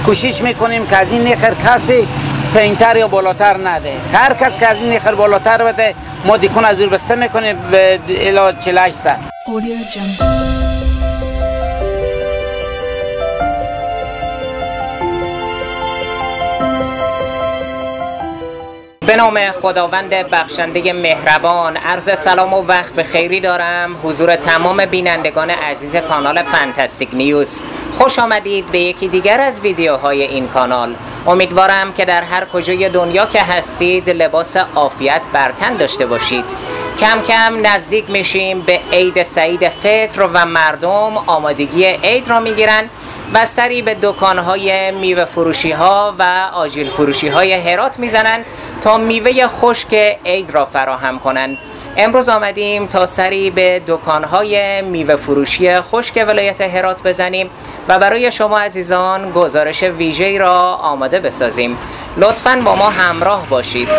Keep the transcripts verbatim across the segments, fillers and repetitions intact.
کوشش میکنیم که از این نخر کسی پایینتر یا بالاتر نده. هر کس که از این نخر بالاتر بده ما دیکون از زیر بسته میکنیم به الی چهل و هشت صد. به نام خداوند بخشنده مهربان، عرض سلام و وقت بخیری دارم حضور تمام بینندگان عزیز کانال فانتاستیک نیوز. خوش آمدید به یکی دیگر از ویدیوهای این کانال. امیدوارم که در هر کجای دنیا که هستید لباس عافیت بر تن داشته باشید. کم کم نزدیک میشیم به عید سعید فطر و مردم آمادگی عید را میگیرن و سری به دکانهای میوه فروشی ها و آجیل فروشی های هرات میزنن تا میوه خشک عید را فراهم کنند. امروز آمدیم تا سری به دکانهای میوه فروشی خشک ولایت هرات بزنیم و برای شما عزیزان گزارش ویژه‌ای را آماده بسازیم. لطفاً با ما همراه باشید.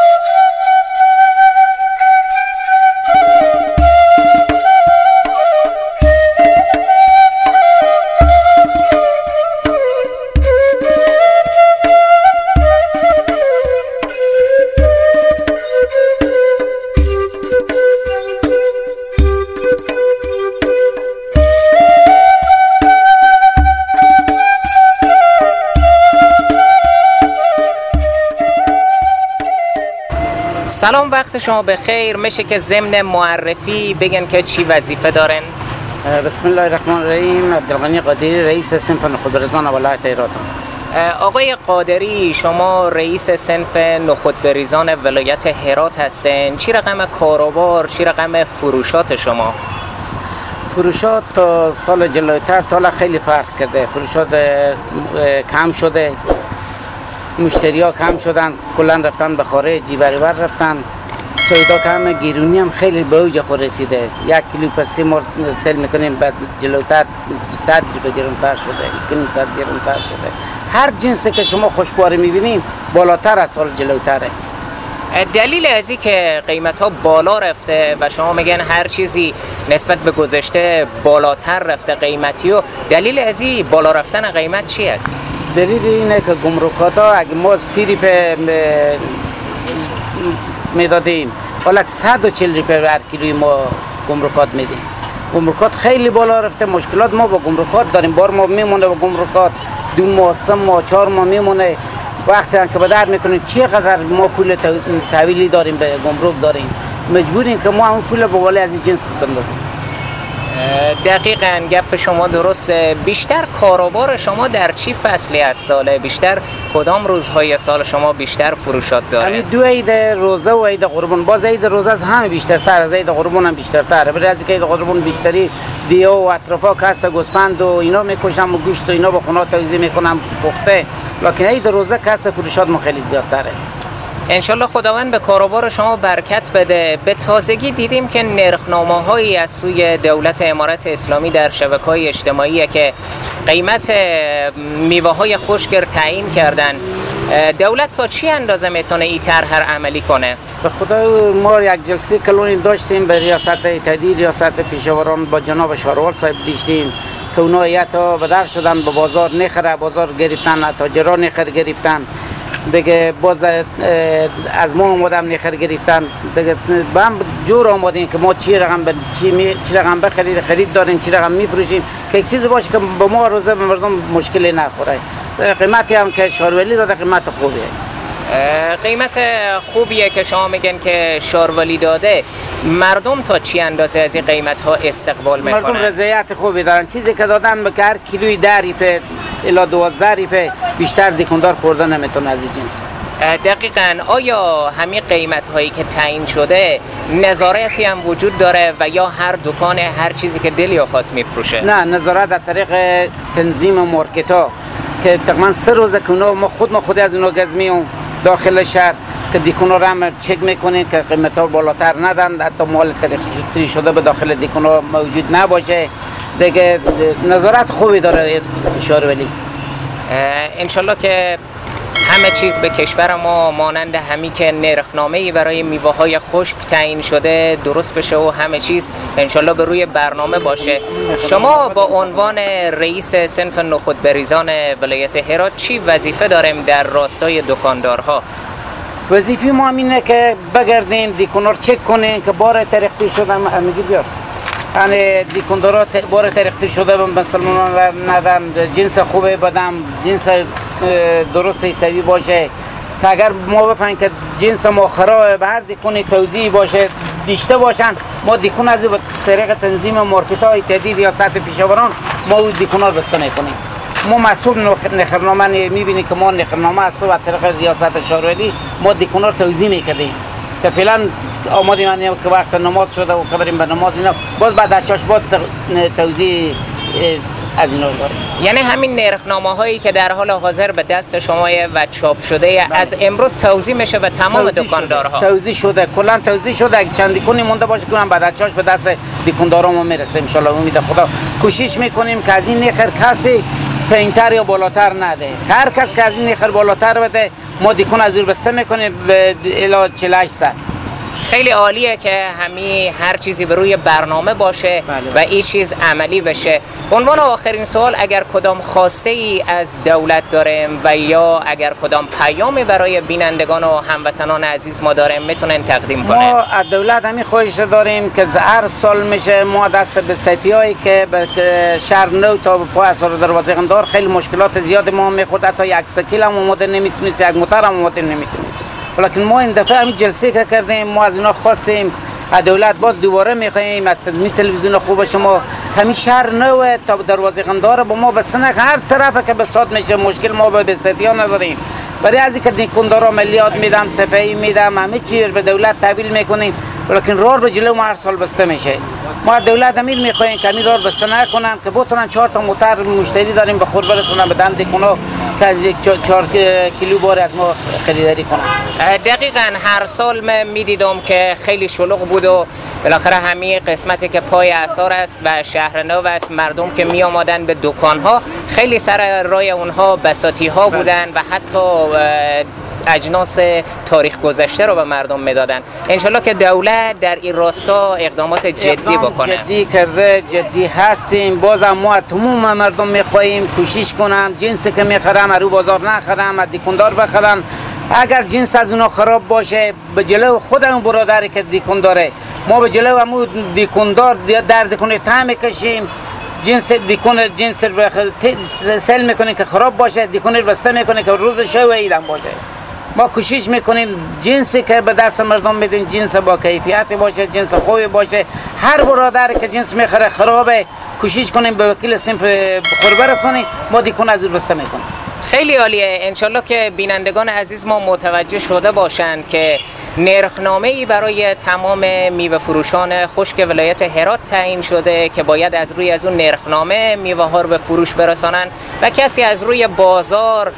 سلام، وقت شما بخیر. میشه که ضمن معرفی بگن که چی وظیفه دارن؟ بسم الله الرحمن الرحیم. عبدالغنی قادری، رئیس صنف نخودبریزان ولایت هرات. آقای قادری، شما رئیس صنف نخودبریزان ولایت هرات هستین. چی رقم کاروبار، چی رقم فروشات شما؟ فروشات تا سال جلوتر تا خیلی فرق کرده. فروشات کم شده، مشتری ها کم شدن، کلن رفتن به خارج، جیبریور رفتن. سودا کم، گیرونی هم خیلی به اوج خود رسیده. یک کیلو پستی ما سل میکنیم، بعد جلوتر صد روپیه گرونتر شده، یک صد گرونتر شده. هر جنسی که شما خوشباری میبینین بالاتر از سال جلوتره. دلیل ازی که قیمت ها بالا رفته و شما میگن هر چیزی نسبت به گذشته بالاتر رفته قیمتی، و دلیل ازی بالا رفتن قیمت چی است؟ دلیل اینه که گمرکات ها اگه ما سی روپیه میدادیم حالا صد و چهل روپیه هر کیلوی ما گمرکات میدیم. گمرکات خیلی بالا رفته. مشکلات ما با گمرکات داریم. بار ما میمونه با گمرکات دو ماه، سه ماه، چهار ماه میمونه. وقتی که به در میکنیم چقدر ما پول تحویلی داریم، به گمرک داریم، مجبوریم که ما همون پول به والی از این جنس بندازیم. دقیقاً گپ شما درسته. بیشتر کاروبار شما در چی فصلی از ساله؟ بیشتر کدام روزهای سال شما بیشتر فروشات داره؟ یعنی دو عید روزه و عید قربان. باز عید روزه از همه بیشترتر، از عید قربان هم بیشترتره. برای از عید قربان بیشتری دیو و اطرافا کاسه گوسفند و اینا میکشم و گوشت و اینا به خونه تغذیه میکنم پخته. لکن عید روزه کاسه فروشات ما خیلی زیادتره. انشالله خداوند به کاروبار شما برکت بده. به تازگی دیدیم که نرخنامه هایی از سوی دولت امارت اسلامی در شبکه‌های اجتماعی که قیمت میوه های خشک تعیین کردن. دولت تا چی اندازه میتونه این طرح عملی کنه؟ به خدا ما یک جلسه کلونی داشتیم به ریاست اتحادیه ریاست پیشاوران با جناب شاروال صاحب داشتیم که اونا ایتا به در شدن به بازار نخره، بازار گرفتن، تاجران نخر گرفتن دیگه. باز از ما آمدم نخر گرفتن دیگه. با هم جور آمدیم که ما چی رقم ب... چی, می... چی رقم بخرید خرید داریم، چی رقم میفروشیم که یک چیزی باشه که به ما روزه به مردم مشکلی نخوره. قیمتی هم که شارولی داده قیمت خوبیه. قیمت خوبیه که شما میگن که شارولی داده. مردم تا چی اندازه از این قیمت ها استقبال میکنن؟ مردم رضایت خوبی دارن. چیزی که دادن به هر کیلوی ده روپیه الی دوازده روپیه بیشتر دکاندار خورده نمیتونه از این جنس. دقیقاً. آیا همین قیمت هایی که تعیین شده نظارتی هم وجود داره و یا هر دکان هر چیزی که دلی خواست میفروشه؟ نه، نظارت از طریق تنظیم مارکت ها که تقریبا سه روزه که ما خود ما خود از اونا گزمیم داخل شهر که دیکونا رو هم چک میکنیم که قیمت ها بالاتر ندن، حتی مال تری شده به داخل دیکونا موجود نباشه دیگه. نظارت خوبی داره شارولی. انشالله که همه چیز به کشور ما مانند همی که نرخنامه‌ای برای میوه‌های خشک تعیین شده درست بشه و همه چیز انشالله به روی برنامه باشه. شما با عنوان رئیس صنف نخود بریزان ولایت هرات چی وظیفه داریم در راستای دکاندارها؟ وظیفه ما اینه که بگردیم دیکونار چک کنیم که بار ترختی شده میگی بیار یعنی دیکندارا بار ترختی شده مسلمان ندن، جنس خوبه بدم، جنس درست حسابی باشه که اگر ما بفهمیم که جنس ما خرابه به هر دیکونی توزیع باشه دیشته باشن، ما دیکون از به طریق تنظیم مارکت های تهدید یا سطح پیشاوران ما اون دیکونا بسته میکنیم. ما مسئول نخرنامه میبینیم که ما نخرنامه از از طریق ریاست شهروری ما دیکونا رو توزیع میکردیم که فعلا آماده من که وقت نماز شده و که بریم به نماز اینا باز بعد از چاش باید توزیع از اینا داریم. یعنی همین نرخنامه هایی که در حال حاضر به دست شما و چاپ شده از امروز توزیع میشه به تمام دکاندارها؟ توزیع شده، کلا توزیع شده. اگه چند دیکونی مونده باشه که بعد از چاش به دست دکاندارا ما میرسه ان شاء الله. امید خدا کوشش میکنیم که از این نخر کسی پایینتر یا بالاتر نده. هر کس که از این نخر بالاتر بده ما دیکون از دور بسته میکنیم به الی چهل و هشت صد. خیلی عالیه که همی هر چیزی به روی برنامه باشه بله. و این چیز عملی بشه. به عنوان آخرین سوال، اگر کدام خواسته ای از دولت داریم و یا اگر کدام پیامی برای بینندگان و هموطنان عزیز ما داریم میتونن تقدیم کنه؟ ما از دولت همی خواهش داریم که هر سال میشه ما دست به سیتی هایی که به شهر نو تا به پای اسار دروازه قندار خیلی مشکلات زیاد ما میخورد، حتی یک سکیل هم اومده نمیتونید، یک موتر هم اومده نمیتونید. ولیکن ما این دفعه همین جلسه که کردیم ما از اینا خواستیم از دولت باز دوباره میخوایم از تلویزیون خوب شما کمی شهر نوه تا دروازه قندار با ما بسنه هر طرف که بساط میشه مشکل ما به بسیطی نداریم. برای از اینکه دیکندارا ملیات میدم، صفحه‌ای میدم، همه چی به دولت تحویل میکنیم ولیکن راه به جلو ما هر سال بسته میشه. ما از دولت امیر میخوایم که همین راه بسته نکنن که بتونن چهار تا موتر مشتری داریم به خود برسونن به دم دیکونا که چهار کیلو بار از ما خریداری کنن. دقیقاً هر سال میدیدم که خیلی شلوغ بود و بالاخره همین قسمتی که پای اثار است و شهر نو است، مردم که می آمدن به دکان‌ها خیلی سر راه اونها بساطی‌ها بودن و حتی اجناس تاریخ گذشته رو به مردم میدادن. انشالله که دولت در این راستا اقدامات جدی بکنه. جدی کرده، جدی هستیم. بازم ما تمام مردم میخواهیم کوشش کنم جنسی که میخرم رو بازار نخرم، از دیکندار بخرم. اگر جنس از اونا خراب باشه به جلو خودمون برادری که دیکنداره ما به جلو همون دیکندار در دیکندار تهم میکشیم. جنس دیکون جنس سل میکنه که خراب باشه، دیکونر بسته میکنه که روز شو ایدم باشه. ما کوشش میکنیم جنسی که به دست مردم میدین جنس با کیفیت باشه، جنس خوبی باشه. هر برادر که جنس میخره خرابه کوشش کنیم به وکیل صنف خور برسونیم، ما دیکون از دور بسته میکنیم. خیلی عالیه. انشالله که بینندگان عزیز ما متوجه شده باشند که نرخنامه‌ای برای تمام میوه فروشان خشک ولایت هرات تعیین شده که باید از روی از اون نرخنامه میوه ها رو به فروش برسانن و کسی از روی بازار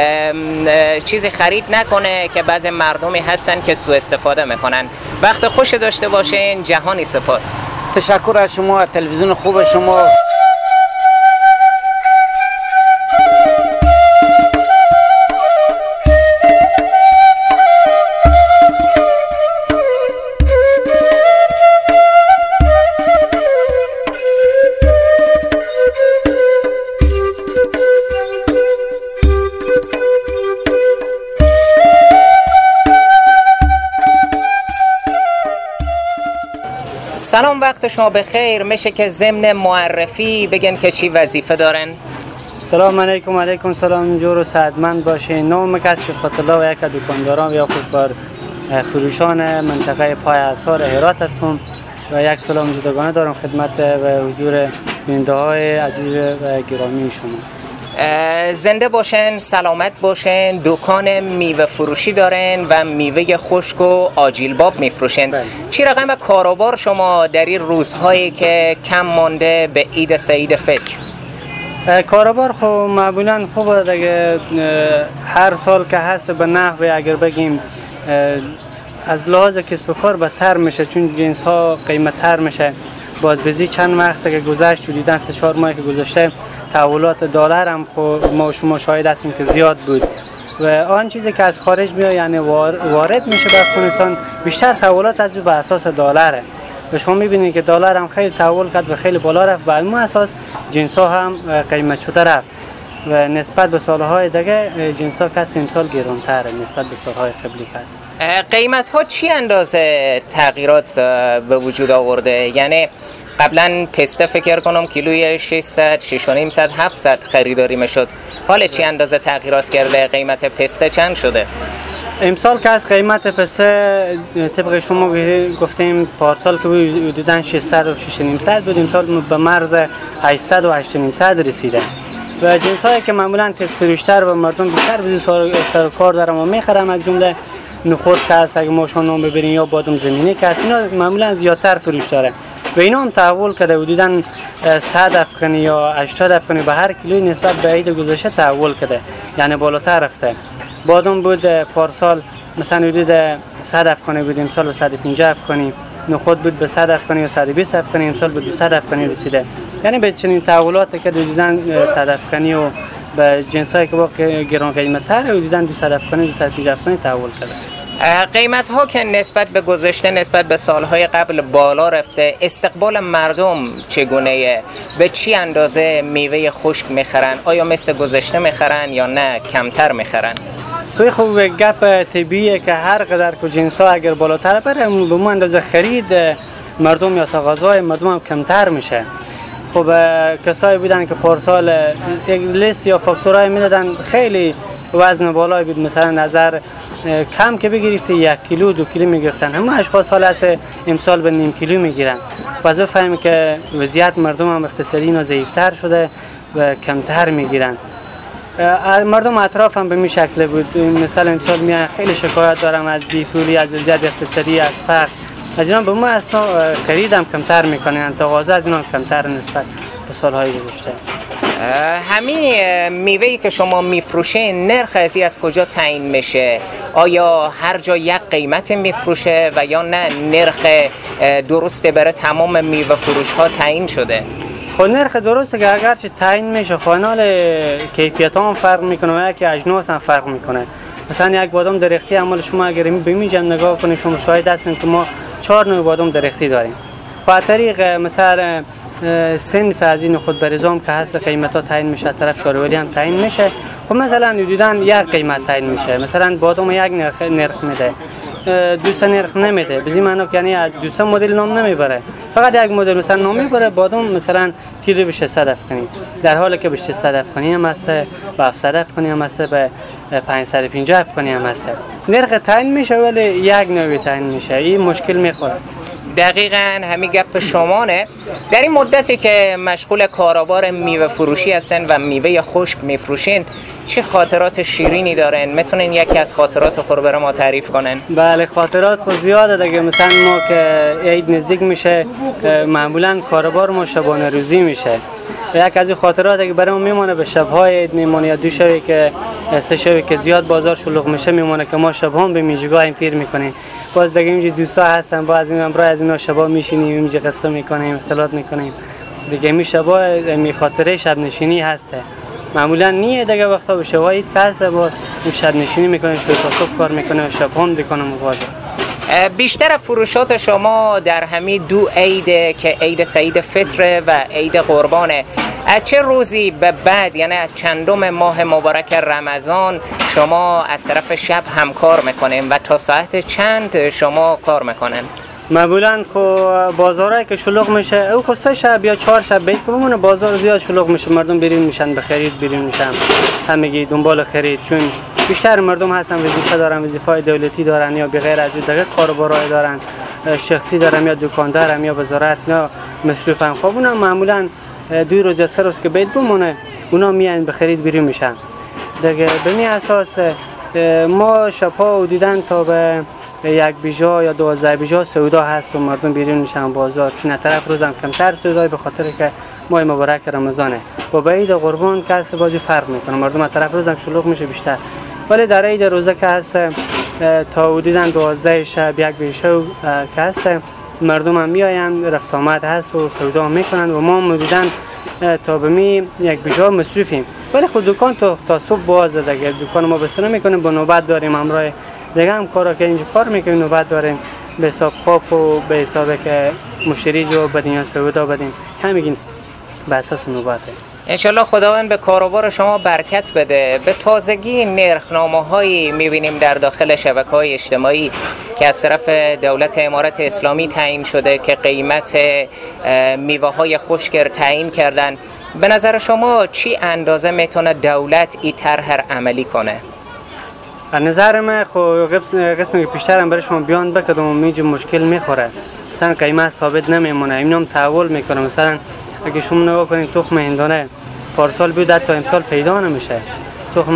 چیزی خرید نکنه که بعضی مردمی هستن که سوء استفاده میکنن. وقت خوش داشته باشین. جهانی سپاس. تشکر از شما، تلویزیون خوب شما. سلام، وقت شما بخیر. میشه که ضمن معرفی بگن که چی وظیفه دارن؟ سلام علیکم. علیکم سلام. جور و سعادتمند باشین. نام من شفاعت الله و یک دکانداران یا خوشبار فروشان منطقه پای اثار هرات هستم و یک سلام جداگانه دارم خدمت و حضور بیننده های عزیز و گرامی شما. زنده باشن، سلامت باشن. دکان میوه فروشی دارن و میوه خشک و آجیلباب میفروشن. بله. چی رقم کاروبار شما در این روزهایی که کم مانده به عید سعید فطر؟ کاروبار خب معمولا خوبه دیگه. هر سال که هست به نحوه اگر بگیم از لحاظ کسب و کار بدتر میشه چون جنس ها قیمت تر میشه. باز بزی چند وقت که گذشت دیدن سه چهار ماه که گذشته تحولات دلار هم خب ما شما شاهد هستیم که زیاد بود و آن چیزی که از خارج میاد یعنی وارد میشه به افغانستان بیشتر تحولات از به اساس دلاره و شما میبینید که دلار هم خیلی تحول کرد و خیلی بالا رفت. بر اون اساس جنس ها هم قیمت شده رفت و نسبت به سالهای دیگه جنس ها کسی امسال گرانتره نسبت به سالهای قبلی کس. قیمت ها چی اندازه تغییرات به وجود آورده؟ یعنی قبلا پسته فکر کنم کیلوی ششصد، شش و نیم صد، هفتصد خریداری میشد. حالا چی اندازه تغییرات کرده؟ قیمت پسته چند شده؟ امسال که از قیمت پسته طبق شما گفتیم پارسال که حدوداً ششصد و شش و نیم صد بود، امسال به مرز هشتصد و هشت و نیم صد رسیده و جنس هایی که معمولا تیز فروشتر و مردم بیشتر به سر و کار دارن و میخرن از جمله نخود که هست اگه ما شما نام ببرین یا بادام زمینی که هست، اینا معمولا زیادتر فروش داره و اینا هم تحول کرده حدوداً صد افغانی یا هشتاد افغانی به هر کیلوی نسبت به عید گذشته تحول کرده، یعنی بالاتر رفته. بادام بود پارسال مثلا حدود صد افغانی بود، امسال به صد و پنجاه افغانی. نخود بود به صد افغانی و صد و بیست افغانی، امسال به دویست افغانی رسیده. یعنی به چنین تحولاتی که حدوداً صد افغانی و به جنسایی که با گران قیمت‌تر حدوداً دویست افغانی دویست و پنجاه افغانی تحول کرده. قیمت ها که نسبت به گذشته نسبت به سالهای قبل بالا رفته، استقبال مردم چگونه؟ به چی اندازه میوه خشک میخرن؟ آیا مثل گذشته میخرن یا نه کمتر میخرن؟ توی خوب گپ طبیعیه که هر قدر که جنس ها اگر بالاتر بره به اون اندازه خرید مردم یا تقاضای مردم هم کمتر میشه. خب کسایی بودن که پارسال یک لیست یا فاکتورای میدادن خیلی وزن بالایی بود، مثلا نظر کم که بگیرید یک کیلو دو کیلو میگرفتن، همه اشخاص حال است امسال به نیم کیلو میگیرن. پس بفهمیم که وضعیت مردم هم اقتصادی اینا ضعیفتر شده و کمتر میگیرن. مردم اطراف هم به می شکل بود، مثلا امسال میان خیلی شکایت دارم از بیفولی، از وضعیت اقتصادی، از فقر، از اینا به ما اصلا خریدم کمتر میکنن، تقاضا از اینا کمتر نسبت به سالهای گذشته. همین میوه‌ای که شما میفروشین نرخ ازی از کجا تعیین میشه؟ آیا هر جا یک قیمت میفروشه و یا نه نرخ درسته برای تمام میوه فروش ها تعیین شده؟ خب نرخ درسته که اگرچه تعیین میشه خانال کیفیت هم فرق میکنه و یکی اجناس هم فرق میکنه. مثلا یک بادام درختی عمل شما اگر به میجم نگاه کنید شما شاهد هستین که ما چهار نوع بادام درختی داریم. خب طریق مثلا صنف از این خود برزام که هست قیمتا تعیین میشه، طرف شاروری هم تعیین میشه. خب مثلا حدوداً یک قیمت تعیین میشه، مثلا بادام یک نرخ نرخ میده، دوست نرخ نمیده، بزی معنی که یعنی از دوست مدل نام نمیبره، فقط یک مدل مثلا نام میبره. بادام مثلا کیلو به ششصد افغانی، در حالی که به ششصد افغانی هم هست، به هفتصد افغانی هم هست، به پانصد و پنجاه افغانی هم هست. نرخ تعیین میشه ولی یک نوع تعیین میشه، این مشکل میخوره. دقیقاً همین گپ شمانه. در این مدتی که مشغول کاروبار میوه فروشی هستن و میوه خشک میفروشین، چه خاطرات شیرینی دارن؟ میتونین یکی از خاطرات خود برای ما تعریف کنن؟ بله خاطرات خود زیاده دیگه. مثلا ما که عید نزدیک میشه معمولا کاروبار ما شبانه روزی میشه. یک از این خاطراتی که برای ما میمونه به شب‌های عید میمونه، یا دو شبی که سه شبی که زیاد بازار شلوغ میشه میمونه که ما شب‌ها به میجگاه تیر میکنیم. باز دیگه اینجا دوستا هستن، باز این امروز از اینا شبا میشینیم اینجا قصه میکنیم، اختلاط میکنیم دیگه. می شبا می خاطره شب نشینی هسته. معمولا نیه دیگه وقتا به شبا عید کاسه با شب نشینی میکنه، شو تا صبح کار میکنه و شب هم دیکنه مبازه. بیشتر فروشات شما در همین دو عید که عید سعید فطر و عید قربانه، از چه روزی به بعد یعنی از چندم ماه مبارک رمضان شما از طرف شب هم کار میکنین و تا ساعت چند شما کار میکنین؟ معمولا خو بازارایی که شلوغ میشه او خو سه شب یا چهار شب بیت که بمونه بازار زیاد شلوغ میشه، مردم بیرون میشن به خرید، بیرون میشن همگی دنبال خرید، چون بیشتر مردم هستن وظیفه دارن، وظیفه دولتی دارن یا بغیر از اون دیگه کاروبارای دارن، شخصی دارن یا دکاندارن یا وزارت اینا مصروفن. خب اونا معمولا دو روز یا سه روز که بیت بمونه اونا میان به خرید بیرون میشن دیگه. به این اساس ما شب‌ها حدوداً تا به یک بیجا یا دوازده بیجا سودا هست و مردم بیرون میشن بازار، چون طرف روزم کمتر سودای به خاطر که ماه مبارک رمضانه. با عید قربان کس بازی فرق میکنه، مردم طرف روزم شلوغ میشه بیشتر، ولی در عید روزه که هست تا حدوداً دوازده شب یک بیجا که هست مردم هم میاین رفت آمد هست و سودا میکنن و ما حدوداً تا به می یک بجا مصروفیم، ولی خود دکان تا تا صبح بازه دیگه. دکان ما بسته نمیکنیم، با نوبت داریم. همراه دیگه هم کارا که اینجا کار میکنیم نوبت داریم، به حساب خواب و به حساب که مشتری جو بدین یا سودا بدین، همین به اساس نوبته. انشالله خداوند به کاروبار شما برکت بده. به تازگی نرخنامه هایی میبینیم در داخل شبکه های اجتماعی که از طرف دولت امارت اسلامی تعیین شده که قیمت میوه های خشک تعیین کردن. به نظر شما چی اندازه میتونه دولت این طرح عملی کنه؟ از نظر من خو قسمی که پیشترم برای شما بیان بکردم و میجه مشکل میخوره. مثلا قیمت ثابت نمیمونه، اینا هم تحول میکنه. مثلا اگه شما نگاه کنید تخم هندانه پارسال بود تا امسال پیدا نمیشه. تخم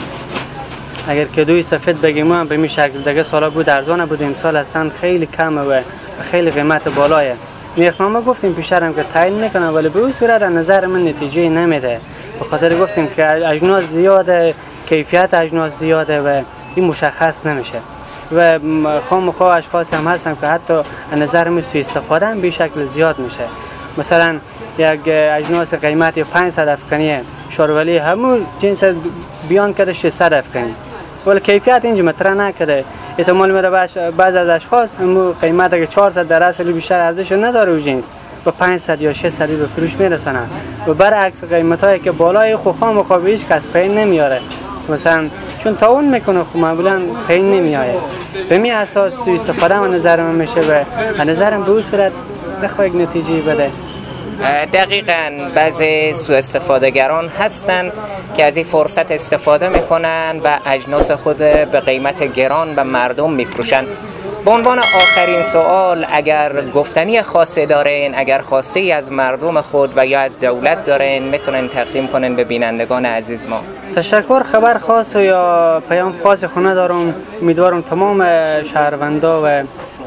اگر کدوی سفید بگیم هم به این شکل دیگه سالا بود ارزان بود، امسال اصلا خیلی کمه و خیلی قیمت بالایه. نرخنامه گفتیم پیشترم که تعیین میکنه، ولی به اون صورت از نظر من نتیجه نمیده. به خاطر گفتیم که اجناس زیاده، کیفیت اجناس زیاده و این مشخص نمیشه و خامخا اشخاص هم هستن که حتی از نظر من سوء استفاده هم به شکل زیاد میشه. مثلا یک اجناس قیمت پانصد افغانیه، شارولی همون جنس بیان کرده ششصد افغانی، ولی کیفیت اینجا مطرح نکرده. احتمال میره بعض از اشخاص همون قیمت که چهارصد در اصل بیشتر ارزش نداره و جنس و پانصد یا ششصد به فروش میرسونن و برعکس قیمت هایی که بالای خو خامخا به هیچ کس پی نمیاره. مثلا چون تاون میکنه خب معمولا پی نمیاره. به می اساس سوء استفاده و نظر من میشه و از نظرم به اون صورت بخواه یک نتیجه بده. دقیقاً بعضی سوء استفادهگران هستن که از این فرصت استفاده میکنن و اجناس خود به قیمت گران به مردم میفروشن. به عنوان آخرین سوال، اگر گفتنی خاصی دارین، اگر خاصی از مردم خود و یا از دولت دارین میتونن تقدیم کنن به بینندگان عزیز ما؟ تشکر. خبر خاص یا پیام خاص خونه دارم. امیدوارم تمام شهروندا و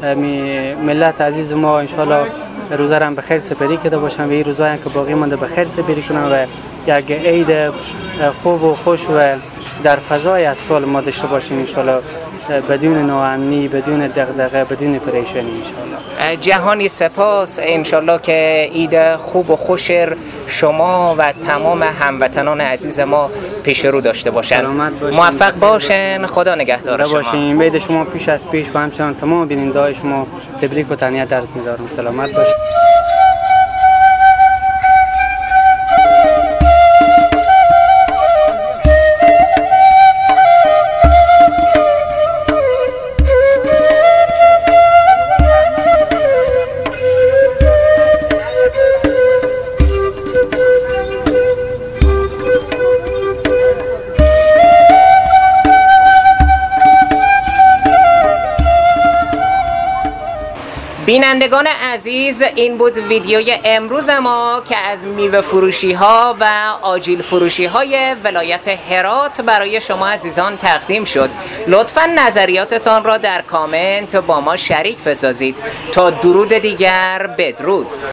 ملت عزیز ما انشالله روزه را به خیر سپری کرده باشن و این روزایی که باقی مانده به خیر سپری کنن و یک عید خوب و خوش و در فضای از سال ما داشته باشیم انشالله، بدون ناامنی، بدون دغدغه، بدون پریشانی انشالله. جهانی سپاس. انشالله که عید خوب و خوش شما و تمام هموطنان عزیز ما پیش رو داشته باشن. موفق باشن. خدا نگهدار شما باشین. عید شما پیش از پیش و همچنان تمام بیننده‌های شما تبریک و تهنیت عرض می‌دارم. سلامت باشین. بینندگان عزیز، این بود ویدیوی امروز ما که از میوه فروشی ها و آجیل فروشی های ولایت هرات برای شما عزیزان تقدیم شد. لطفاً نظریاتتان را در کامنت با ما شریک بسازید. تا درود دیگر، بدرود.